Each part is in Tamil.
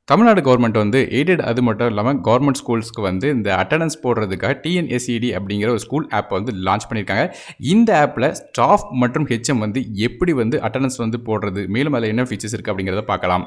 தமிழ்நாடு கவர்மெண்ட் வந்து எய்டட் அது மட்டும் இல்லாமல் கவர்மெண்ட் ஸ்கூல்ஸ்க்கு வந்து இந்த அட்டண்டன்ஸ் போடுறதுக்காக டிஎன்எஸ்இடி அப்படிங்கிற ஒரு ஸ்கூல் ஆப் வந்து லான்ச் பண்ணியிருக்காங்க. இந்த ஆப்பில் ஸ்டாஃப் மற்றும் ஹெச்எம் வந்து எப்படி வந்து அட்டண்டன்ஸ் வந்து போடுறது, மேலும் அதில் என்ன ஃபீச்சர்ஸ் இருக்குது அப்படிங்கிறத பார்க்கலாம்.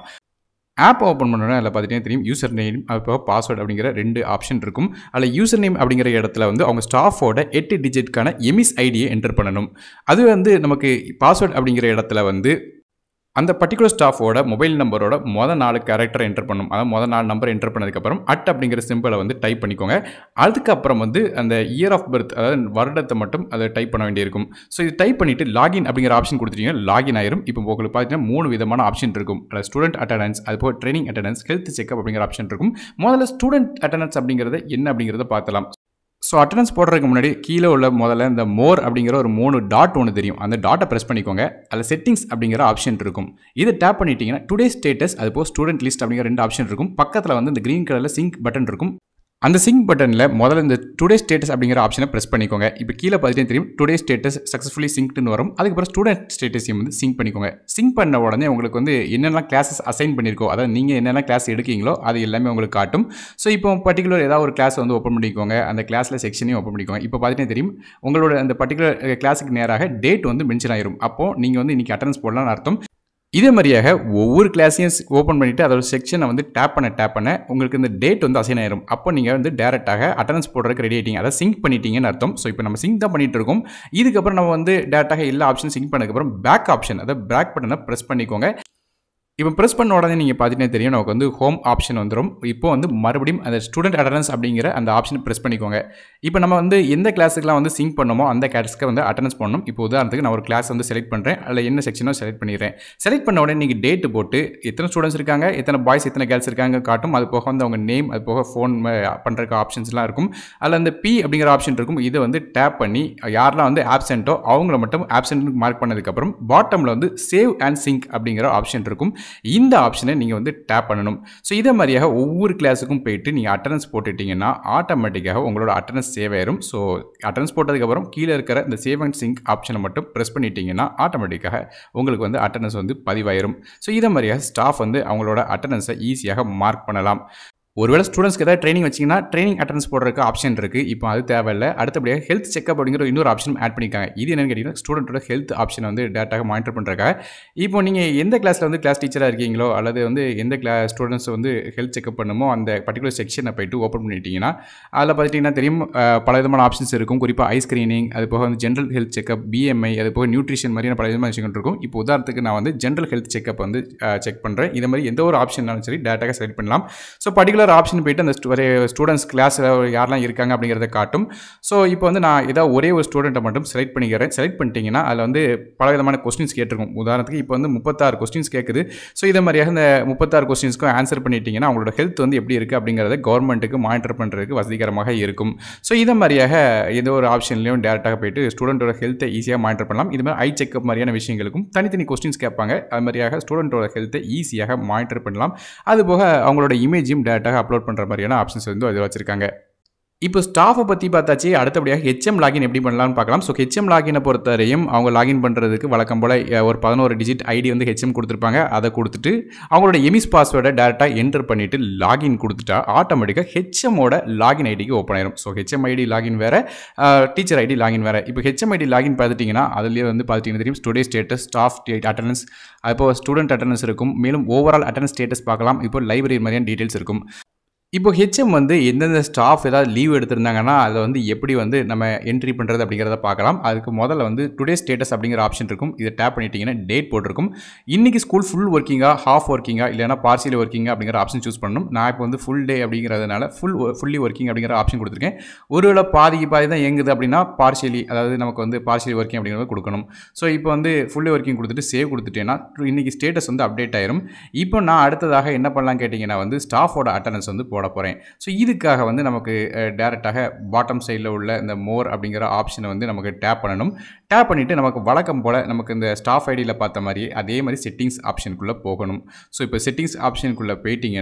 ஆப் ஓப்பன் பண்ணோன்னா அதில் பார்த்துட்டே தெரியும் யூசர் நேம் அப்போ பாஸ்வேர்டு அப்படிங்கிற 2 ஆப்ஷன் இருக்கும். அதில் யூசர் நேம் அப்படிங்கிற இடத்துல வந்து அவங்க ஸ்டாஃபோட 8 டிஜிட்கான எமிஸ் ஐடியை என்டர் பண்ணணும். அது வந்து நமக்கு பாஸ்வேர்டு அப்படிங்கிற இடத்துல வந்து அந்த பர்டிகுலர் ஸ்டாஃபோட மொபைல் நம்பரோட மொதல் 4 கேரக்டரை என்டர் பண்ணணும். அதாவது மொதல் 4 நம்பர் என்டர் பண்ணதுக்கப்புறம் அப்படிங்கிற சிம்பிளை வந்து டைப் பண்ணிக்கோங்க. அதுக்கப்புறம் வந்து அந்த இயர் ஆஃப் பர்த் அதாவது வருடத்தை மட்டும் அதை டைப் பண்ண வேண்டியிருக்கும். ஸோ இது டைப் பண்ணிவிட்டு லாகின் அப்படிங்கிற ஆப்ஷன் கொடுத்துட்டீங்கன்னா லாகின் ஆயிரும். இப்போ உங்களுக்கு பார்த்தீங்கன்னா 3 விதமான ஆப்ஷன் இருக்கும். அதில் ஸ்டூடெண்ட் அட்டண்டன்ஸ், அதுபோல் ட்ரைனிங் அட்டண்டன்ஸ், ஹெல்த் செக்அப் அப்படிங்கிற ஆப்ஷன் இருக்கும். முதல்ல ஸ்டூடெண்ட் அட்டண்டன்ஸ் அப்படிங்கிறது என்ன அப்படிங்கிறத பார்த்தலாம். ஸோ அட்டண்டன்ஸ் போடுறதுக்கு முன்னாடி கீழே உள்ள முதல்ல இந்த மோர் அப்படிங்கிற ஒரு 3 டாட் ஒன்று தெரியும். அந்த டாட்டை ப்ரெஸ் பண்ணிக்கோங்க. அதில் செட்டிங்ஸ் அப்படிங்கிற ஆப்ஷன் இருக்கும். இதை டேப் பண்ணிட்டீங்கன்னா டுடே ஸ்டேட்டஸ் அதுபோல் ஸ்டூடெண்ட் லிஸ்ட் அப்படிங்கிற 2 ஆப்ஷன் இருக்கும். பக்கத்தில் வந்து இந்த க்ரீன் கலரில் சிங்க் பட்டன் இருக்கும். அந்த சிங்க் பட்டனில் முதல்ல இந்த டுடே ஸ்டேட்டஸ் அப்படிங்கிற ஆப்ஷனை ப்ரெஸ் பண்ணிக்கோங்க. இப்போ கீழே பார்த்துட்டே தெரியும் டுடே ஸ்டேட்டஸ் சக்ஸஸ்ஃபுல்லி சிங்க்டுன்னு வரும். அதுக்கப்புறம் ஸ்டூடெண்ட் ஸ்டேட்டஸையும் வந்து சிங்க் பண்ணிக்கோங்க. சிங்க் பண்ண உடனே உங்களுக்கு வந்து என்னென்ன கிளாஸஸ் அசைன் பண்ணியிருக்கோ, அதாவது நீங்கள் என்னென்ன கிளாஸ் எடுக்கீங்களோ அது எல்லாமே உங்களுக்கு காட்டும். ஸோ இப்போ பர்டிகுலர் ஏதாவது ஒரு கிளாஸ் வந்து ஓப்பன் பண்ணிக்கோங்க. அந்த கிளாஸில் செக்ஷனையும் ஓப்பன் பண்ணிக்கோங்க. இப்போ பார்த்துட்டே தெரியும் உங்களோட அந்த பர்டிகுலர் கிளாஸுக்கு நேராக டேட் வந்து மென்ஷன் ஆயிரும். அப்போது நீங்கள் வந்து இன்றைக்கி அட்டண்டன்ஸ் போடலாம்னு அர்த்தம். இதே மாதிரியாக ஒவ்வொரு கிளாஸையும் ஓப்பன் பண்ணிவிட்டு அதோட செக்ஷனை வந்து டேப் பண்ண உங்களுக்கு இந்த டேட் வந்து அசைன் ஆயிரும். அப்போ நீங்கள் வந்து டேரெக்டாக அட்டண்டன்ஸ் போடுறதுக்கு ரெடி ஆகிட்டீங்க, அதாவது சிங்க் பண்ணிட்டீங்கன்னு அர்த்தம். ஸோ இப்போ நம்ம சிங்க் தான் பண்ணிட்டு இருக்கோம். இதுக்கப்புறம் நம்ம வந்து டேரெக்டாக எல்லா ஆப்ஷனும் சிங்க் பண்ணதுக்கப்புறம் பேக் ஆப்ஷன், அதாவது பேக் பட்டனை ப்ரெஸ் பண்ணிக்கோங்க. இப்போ ப்ரெஸ் பண்ண உடனே நீங்கள் பார்த்துட்டே தெரியும் நமக்கு வந்து ஹோம் ஆப்ஷன் வந்துடும். இப்போ வந்து மறுபடியும் அந்த ஸ்டூடெண்ட் அட்டண்டன்ஸ் அப்படிங்கிற அந்த ஆப்ஷனை ப்ரெஸ் பண்ணிக்கோங்க. இப்போ நம்ம வந்து எந்த கிளாஸுக்குலாம் வந்து சிங்க் பண்ணமோ அந்த கிளாஸுக்கு வந்து அட்டண்டன்ஸ் பண்ணணும். இப்போ உதாரணத்துக்கு நான் ஒரு கிளாஸ் வந்து செலக்ட் பண்ணுறேன். அதில் என்ன செக்ஷனோ செலக்ட் பண்ணிடுறேன். செலக்ட் பண்ண உடனே நீங்கள் டேட்டு போட்டு எத்தனை ஸ்டூடெண்ட்ஸ் இருக்காங்க, எத்தனை பாய்ஸ் எத்தனை கேர்ள்ஸ் இருக்காங்க காட்டும். அது போக வந்து அவங்க நேம், அது போக ஃபோன் பண்ணுறதுக்கு ஆப்ஷன்ஸ்லாம் இருக்கும். அதில் அந்த பி அப்படிங்கிற ஆப்ஷன் இருக்கும். இதை வந்து டேப் பண்ணி யாரெல்லாம் வந்து ஆப்சென்ட்டோ அவங்கள மட்டும் ஆப்சென்ட் மார்க் பண்ணதுக்கப்புறம் பாட்டமில் வந்து சேவ் அண்ட் சிங்க் அப்படிங்கிற ஆப்ஷன் இருக்கும். இந்த ஆப்ஷனை நீங்கள் வந்து டேப் பண்ணணும். ஸோ இதே மாதிரியாக ஒவ்வொரு கிளாஸுக்கும் போயிட்டு நீங்கள் அட்டண்டன்ஸ் போட்டுட்டிங்கன்னா ஆட்டோமேட்டிக்காக உங்களோட அட்டண்டன்ஸ் சேவ் ஆயிரும். ஸோ அட்டண்டன்ஸ் போட்டதுக்கப்புறம் கீழே இருக்கிற இந்த சேவ் அண்ட் சிங்க் ஆப்ஷனை மட்டும் ப்ரெஸ் பண்ணிட்டீங்கன்னா ஆட்டோமேட்டிக்காக உங்களுக்கு வந்து அட்டண்டன்ஸ் வந்து பதிவாயிரும். ஸோ இதே மாதிரியாக ஸ்டாஃப் வந்து அவங்களோட அட்டண்டன்ஸை ஈஸியாக மார்க் பண்ணலாம். ஒருவேளை ஸ்டூடெண்ட்ஸ்க்கு ஏதாவது ட்ரைனிங் வச்சிங்கன்னா ட்ரைனிங் அட்டண்டன்ஸ் போடுறதுக்கு ஆப்ஷன் இருக்குது. இப்போ அது தேவையில்லை. அடுத்தபடியாக ஹெல்த் செக்அப் அப்படிங்கிற இன்னொரு ஆப்ஷன் ஆட் பண்ணியிருக்காங்க. இது என்னென்னு கேட்டிங்கன்னா ஸ்டூடெண்ட்டோட ஹெல்த் ஆப்ஷனை வந்து டேரெக்டாக மானிட்டர் பண்ணுறதுக்காக. இப்போ நீங்கள் எந்த கிளாஸில் வந்து கிளாஸ் டீச்சராக இருக்கீங்களோ அல்லது வந்து எந்த ஸ்டூடெண்ட்ஸ் வந்து ஹெல்த் செக்அப் பண்ணுமோ அந்த பர்டிகுலர் செக்ஷனை போய்ட்டு ஓப்பன் பண்ணிட்டீங்கன்னா அதில் பார்த்துட்டிங்கன்னா தெரியும் பல விதமான ஆப்ஷன்ஸ் இருக்கும். குறிப்பாக ஐ ஸ்க்ரீனிங், அது போக வந்து ஜென்ரல் ஹெல்த் செக்அப், பிஎம்ஐ, அது போக நியூட்ரிஷன் மாதிரியான பல விதமான விஷயங்கள் இருக்கும். இப்போ உதாரணத்துக்கு நான் வந்து ஜென்ரல் ஹெல்த் செக்அப் வந்து செக் பண்ணுறேன். இந்த மாதிரி எந்த ஒரு ஆப்ஷன்னாலும் சரி டேரெக்டாக செலக்ட் பண்ணலாம். ஸோ பர்டிகுலர் ஆப்ஷன் போய்ட்டு அந்த ஸ்டூடெண்ட்ஸ் கிளாஸில் யாரெல்லாம் இருக்காங்க அப்படிங்கிறத காட்டும். ஸோ இப்போ வந்து நான் ஏதாவது ஒரே ஒரு ஸ்டூடெண்ட்டை மட்டும் செலக்ட் பண்ணிக்கிறேன். செலக்ட் பண்ணிட்டீங்கன்னா அதில் வந்து பல விதமான கொஸ்டின்ஸ் கேட்டிருக்கும். உதாரணத்துக்கு இப்போ வந்து 36 கொஸ்டின்ஸ் கேட்குது. ஸோ இதே மாதிரியாக இந்த 36 கொஸ்டின்ஸ்க்கும் ஆன்சர் பண்ணிட்டீங்கன்னா அவங்களோட ஹெல்த் வந்து எப்படி இருக்குது அப்படிங்கிறத கவர்மெண்ட்டுக்கு மானிட்டர் பண்ணுறதுக்கு வசதிகரமாக இருக்கும். ஸோ இதே மாதிரியாக ஏதோ ஒரு ஆப்ஷன்லையும் டேரெக்டாக போய்ட்டு ஸ்டூடெண்ட்டோட ஹெல்த்தை ஈஸியாக மானிட்டர் பண்ணலாம். இது மாதிரி ஐ செக்அப் மாதிரியான விஷயங்களுக்கும் தனித்தனி கொஸ்டின்ஸ் கேட்பாங்க. அது மாதிரியாக ஸ்டூடெண்ட்டோட ஹெல்த்தை ஈஸியாக மானிட்டர் பண்ணலாம். அதுபோக அவங்களோட இமேஜையும் டேரெக்டாக அப்லோட் பண்ணுற மாதிரியான ஆப்ஷன்ஸ் வந்து அதில் வச்சிருக்காங்க. இப்போ ஸ்டாஃபை பற்றி பார்த்தாச்சு. அடுத்தபடியாக ஹெச்எம் லாகின் எப்படி பண்ணலாம்னு பார்க்கலாம். ஸோ ஹெச்எம் லாகினை பொறுத்தவரையும் அவங்க லாகின் பண்ணுறதுக்கு வழக்கம் போல் ஒரு 11 டிஜிட் ஐடி வந்து ஹெச்எம் கொடுத்துருப்பாங்க. அதை கொடுத்துட்டு அவங்களோட எமிஸ் பாஸ்வேர்டை டேரெக்டாக என்டர் பண்ணிவிட்டு லாகின் கொடுத்துட்டா ஆட்டோமேட்டிக்காக ஹெச்எம்மோட லாகின் ஐடிக்கு ஓப்பன் ஆயிரும். ஸோ ஹெச்எம் ஐடி லாகின் வேறு, டீச்சர் ஐடி லாகின் வேறு. இப்போ ஹெச்எம் ஐடி லாகின் பார்த்துட்டிங்கன்னா அதுலேயே வந்து பார்த்துட்டிங்கன்னா தெரியும் டுடே ஸ்டேட்டஸ், ஸ்டாஃப் அட்டண்டன்ஸ், அப்போ ஸ்டூடெண்ட் அட்டண்டன்ஸ் இருக்கும். மேலும் ஓவரால் அட்டண்டன்ஸ் ஸ்டேட்டஸ் பார்க்கலாம். இப்போ லைப்ரரி மாதிரியான டீட்டெயில்ஸ் இருக்கும். இப்போ ஹெச்எம் வந்து எந்தெந்த ஸ்டாஃப் ஏதாவது லீவ் எடுத்திருந்தாங்கன்னா அதை வந்து எப்படி வந்து நம்ம என்ட்ரி பண்ணுறது அப்படிங்கிறத பார்க்கலாம். அதுக்கு முதல்ல வந்து டுடே ஸ்டேட்டஸ் அப்படிங்கிற ஆப்ஷன் இருக்கும். இதை டேப் பண்ணிட்டீங்கன்னா டேட் போட்டிருக்கும். இன்றைக்கி ஸ்கூல் ஃபுல் ஒர்க்கிங்கா, ஹாஃப் ஒர்க்கிங்கா, இல்லைனா பார்சியல் ஒர்க்கிங்கா அப்படிங்கிற ஆப்ஷன் சூஸ் பண்ணணும். நான் இப்போ வந்து ஃபுல் டே அப்படிங்கிறதுனால ஃபுல்லி ஒர்க்கிங் அப்படிங்கிற ஆப்ஷன் கொடுத்துருக்கேன். ஒருவேளை பாதிக்கு பாதி தான் இயங்குது அப்படின்னா பார்சியலி, அதாவது நமக்கு வந்து பார்சியல் ஒர்க்கிங் அப்படிங்கிறத கொடுக்கணும். ஸோ இப்போ வந்து ஃபுல்லி ஒர்க்கிங் கொடுத்துட்டு சேவ் கொடுத்துட்டேன்னா இன்றைக்கி ஸ்டேட்டஸ் வந்து அப்டேட் ஆயிரும். இப்போ நான் அடுத்ததாக என்ன பண்ணலாம் கேட்டிங்கன்னா வந்து ஸ்டாஃபோட அட்டண்டன்ஸ் வந்து போட போகிறேன். ஸோ இதுக்காக வந்து நமக்கு டேரெக்டாக பாட்டம் சைடில் உள்ள இந்த மோர் அப்படிங்கிற ஆப்ஷனை வந்து நமக்கு டேப் பண்ணணும். டேப் பண்ணிவிட்டு நமக்கு வழக்கம் போல் நமக்கு இந்த ஸ்டாஃப் ஐடியில் பார்த்த மாதிரி அதே மாதிரி செட்டிங்ஸ் ஆப்ஷனுக்குள்ளே போகணும். ஸோ இப்போ செட்டிங்ஸ் ஆப்ஷனுக்குள்ளே போயிட்டீங்கன்னா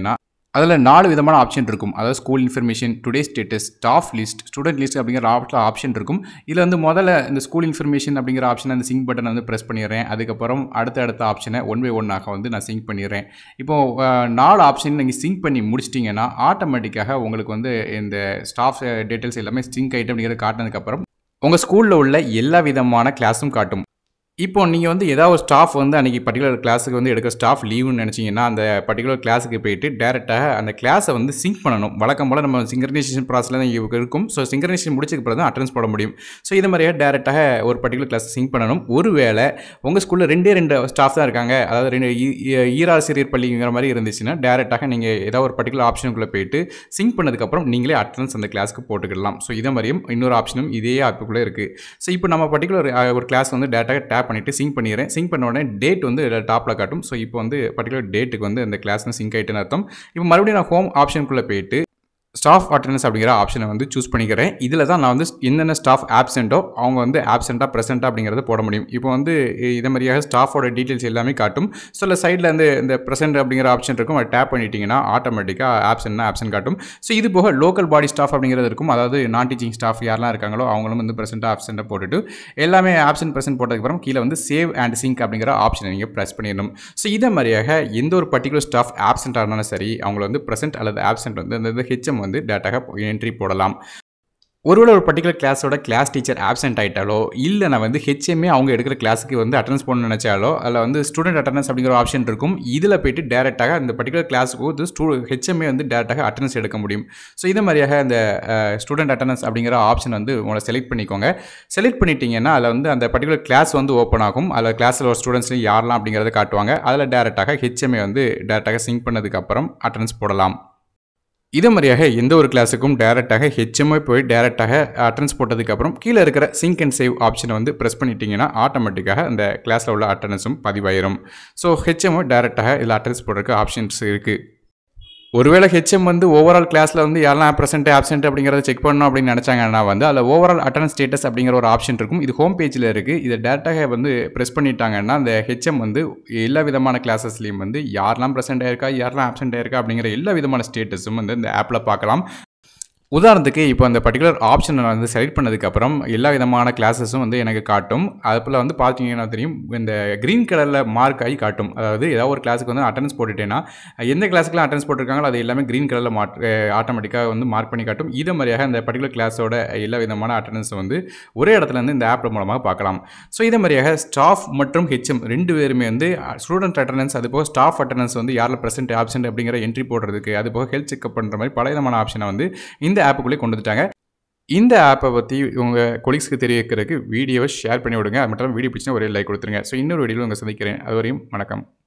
அதில 4 விதமான ஆப்ஷன் இருக்கும். அதாவது school information, today status, staff list, student list அப்படிங்கிற ஆப்ஷன் இருக்கும். இதில வந்து முதல்ல இந்த ஸ்கூல் இன்ஃபர்மேஷன் அப்படிங்கிற ஆப்ஷன அந்த சிங்க் பட்டன வந்து பிரஸ் பண்ணிடுறேன். அதுக்கப்புறம் அடுத்த ஆப்ஷன ஒன் பை ஒன்னாக வந்து நான் சிங்க் பண்ணிடுறேன். இப்போ 4 ஆப்ஷன் நீங்க சிங்க் பண்ணி முடிச்சிட்டீங்கன்னா, ஆட்டோமேட்டிக்காக உங்களுக்கு வந்து இந்த ஸ்டாஃப் டீட்டெயில்ஸ் எல்லாமே சிங்க் ஆயிட்டு அப்படிங்கிறத காட்டினதுக்கப்புறம், உங்க ஸ்கூல்ல உள்ள எல்லா விதமான கிளாஸும் காட்டும். இப்போ நீங்க வந்து ஏதாவது ஒரு ஸ்டாஃப் வந்து அன்னைக்கு பர்ட்டிகுலர் கிளாஸுக்கு வந்து எடுக்க ஸ்டாஃப் லீவுன்னு நினைச்சீங்கன்னா, அந்த பர்ட்டிகுலர் கிளாஸுக்கு போயிட்டு டைரக்ட்டா அந்த கிளாஸ வந்து சிங்க் பண்ணணும். வழக்கம் போல நம்ம சிங்க்ரனைசேஷன் ப்ராசஸ்ல தான் இருக்கும். ஸோ சிங்க்ரனைசேஷன் முடிச்சதுக்கு அப்புறம் தான் அட்டெண்டன்ஸ் போட முடியும். ஸோ இது மாரியே டைரக்ட்டா ஒரு பர்ட்டிகுலர் கிளாஸ் சிங்க் பண்ணணும். ஒருவேளை உங்க ஸ்கூல்ல 2 ஸ்டாஃப் தான் இருக்காங்க. அதாவது 2 ஈராசிரியர் பள்ளிங்கிற மாரி இருந்துச்சுன்னா, டைரக்ட்டாக நீங்க ஏதாவது ஒரு பர்ட்டிகுலர் ஆப்ஷனுக்குள்ள போயிட்டு சிங்க் பண்ணதுக்கப்புறம் நீங்களே அட்டெண்டன்ஸ் அந்த கிளாஸ்க்கு போட்டுக்கிடலாம். ஸோ இத மாரியும் இன்னொரு ஆப்ஷனும் இதே ஆப்புக்குள்ள இருக்கு. ஸோ இப்போ நம்ம பர்ட்டிகுலர் ஒரு கிளாஸ் வந்து டைரக்ட்டா டேப் பண்ணிட்டு சிங்க் பண்ணிடுறேன். சிங்க் பண்ண உடனே டேட் வந்து டாப்ல காட்டும். ஸோ இப்போ வந்து பர்ட்டிகுலர் டேட்டுக்கு வந்து அந்த கிளாஸ் சிங்க் ஆயிட்டுன்னு அர்த்தம். இப்போ மறுபடியும் நான் ஹோம் ஆப்ஷனுக்குள்ள போயிட்டு ஸ்டாஃப் அட்டெண்டன்ஸ் அப்படிங்கிற ஆப்ஷனை வந்து சூஸ் பண்ணிக்கிறேன். இதில் தான் நான் வந்து என்னென்ன ஸ்டாஃப் ஆப்சென்ட்டோ அவங்க வந்து ஆப்சென்ட்டா ப்ரெசென்ட்டா அப்படிங்கிறத போட முடியும். இப்போ வந்து இதே மாதிரியாக ஸ்டாஃபோட டீட்டெயில்ஸ் எல்லாமே காட்டும். ஸோ இல்லை சைடில் வந்து இந்த ப்ரெசென்ட் அப்படிங்கிற ஆப்ஷன் இருக்கும். அதை டேப் பண்ணிட்டீங்கன்னா ஆட்டோமேட்டிக்காக ஆப்சென்ட் காட்டும். ஸோ இது போக லோக்கல் பாடி ஸ்டாஃப் அப்படிங்கிறது இருக்கும். அதாவது நான் டீச்சிங் ஸ்டாஃப் யாரெல்லாம் இருக்காங்களோ அவங்களும் வந்து ப்ரெசென்ட்டாக ஆப்சென்ட்டாக போட்டுட்டு எல்லாமே ஆப்சென்ட் ப்ரெசென்ட் போட்டதுக்கப்புறம் கீழே வந்து சேவ் அண்ட் சிங்க் அப்படிங்கிற ஆப்ஷனை நீங்கள் ப்ரெஸ் பண்ணிடணும். ஸோ இதே மாதிரியாக எந்த ஒரு பர்ட்டிகுலர் ஸ்டாஃப் ஆப்சென்ட்டாக இருந்தாலும் சரி அவங்கள வந்து ப்ரெசென்ட் அல்லது ஆப்சென்ட் வந்து அந்த ஹெச்எம் வந்து டேட்டாக என்ட்ரி போடலாம். ஒருவேளை ஒரு பர்ட்டிகுலர் கிளாஸோட கிளாஸ் டீச்சர் ஆப்சென்ட் ஆயிட்டாலோ, இல்ல நான் வந்து ஹெச்எம்ஏ அவங்க எடுக்கிற கிளாஸுக்கு வந்து அட்டெண்டன்ஸ் போடணும்னு நினைச்சாலோ, அதில வந்து ஸ்டூடெண்ட் அட்டெண்டன்ஸ் அப்படிங்கிற ஆப்ஷன் இருக்கும். இதில போயிட்டு டைரக்ட்டாக அந்த பர்ட்டிகுலர் கிளாஸுக்கு வந்து ஹெச்எம்ஏ வந்து டைரக்ட்டாக அட்டெண்டன்ஸ் எடுக்க முடியும். ஸோ இது மாதிரியாக இந்த ஸ்டூடெண்ட் அட்டெண்டன்ஸ் அப்படிங்கிற ஆப்ஷன் வந்து உங்களை செலக்ட் பண்ணிக்கோங்க. செலக்ட் பண்ணிட்டீங்கன்னா, அதில வந்து அந்த பர்ட்டிகுலர் கிளாஸ் வந்து ஓப்பன் ஆகும். அதில் கிளாஸில் ஒரு ஸ்டூடெண்ட்ஸ் யாரெல்லாம் அப்படிங்கிறத காட்டுவாங்க. அதில் டைரக்ட்டாக ஹெச்எம்ஏ வந்து டைரக்ட்டாக சிங்க் பண்ணதுக்கப்புறம் அட்டெண்டன்ஸ் போடலாம். இதே மாதிரியாக எந்த ஒரு கிளாஸுக்கும் டைரக்ட்டாக ஹெச்எம்ஐ போய் டைரக்ட்டாக அட்டெண்டன்ஸ் போட்டதுக்கப்புறம் கீழே இருக்கிற சிங்க் அண்ட் சேவ் ஆப்ஷனை வந்து ப்ரெஸ் பண்ணிட்டீங்கன்னா ஆட்டோமேட்டிக்காக அந்த கிளாஸில் உள்ள அட்டெண்டன்ஸும் பதிவாயிரும். ஸோ ஹெச்எம்ஐ டைரக்ட்டாக இதில் அட்டெண்டன்ஸ் போடுறதுக்கு ஆப்ஷன்ஸ் இருக்குது. ஒருவேளை ஹெச்எம் வந்து ஓவரால் கிளாஸில் வந்து யாரெல்லாம் ப்ரெசென்ட் ஆப்சென்ட் அப்படிங்கிறத செக் பண்ணணும் அப்படின்னு நினச்சாங்கன்னா வந்து அதில் ஓவரால் அட்டெண்டன்ஸ் ஸ்டேட்டஸ் அப்படிங்கிற ஒரு ஆப்ஷன் இருக்கும். இது ஹோம் பேஜில் இருக்குது. இதை டேரெக்டாக வந்து ப்ரெஸ் பண்ணிட்டாங்கன்னா அந்த ஹெச்எம் வந்து எல்லா விதமான கிளாஸஸ்லையும் வந்து யாரெல்லாம் ப்ரெசென்ட் ஆயிருக்கா யாரெல்லாம் ஆப்சென்ட் ஆயிருக்கா அப்படிங்கிற எல்லா விதமான ஸ்டேட்டஸும் வந்து இந்த ஆப்பில் பார்க்கலாம். உதாரணத்துக்கு இப்போ அந்த பர்ட்டிகுலர் ஆப்ஷனை நான் வந்து செலக்ட் பண்ணதுக்கப்புறம் எல்லா விதமான கிளாஸஸும் வந்து எனக்கு காட்டும். அதுபோல் வந்து பார்த்தீங்கன்னா தெரியும் இந்த க்ரீன் கலரில் மார்க் ஆகி காட்டும். அதாவது ஏதாவது ஒரு கிளாஸுக்கு வந்து அட்டெண்டன்ஸ் போட்டுட்டேன்னா எந்த கிளாஸுக்குலாம் அட்டெண்டன்ஸ் போட்டிருக்காங்களோ அது எல்லாமே க்ரீன் கலரில் ஆட்டோமேட்டிக்காக வந்து மார்க் பண்ணி காட்டும். இது மாதிரியாக இந்த பர்ட்டிகுலர் கிளாஸோட எல்லா விதமான அட்டெண்டன்ஸை வந்து ஒரே இடத்துல இருந்து இந்த ஆப் மூலமாக பார்க்கலாம். ஸோ இதே மாதிரியாக ஸ்டாஃப் மற்றும் ஹெச்எம் 2 பேருமே வந்து ஸ்டூடெண்ட் அட்டெண்டன்ஸ் அதுபோக ஸ்டாஃப் அட்டெண்டன்ஸ் வந்து யாரில் ப்ரெசென்ட் ஆப்சென்ட் அப்படிங்கிற என்ட்ரி போடுறதுக்கு அதுபோக ஹெல்த் செக்அப் பண்ணுற மாதிரி பல விதமான ஆப்ஷனை வந்து இந்த ஆப்புக்குள்ளே கொண்டு வந்துட்டாங்க. இந்த ஆப்பை பற்றி உங்கள் கொலீக்ஸ்க்கு தெரிய வைக்கிறதுக்கு வீடியோவை ஷேர் பண்ணி விடுங்க. அது மட்டும் இல்லாமல் வீடியோ பிடிச்சினா ஒரே லைக் கொடுத்துருங்க. ஸோ இன்னொரு வீடியோவில் உங்களை சந்திக்கிறேன். அதுவரையும் வணக்கம்.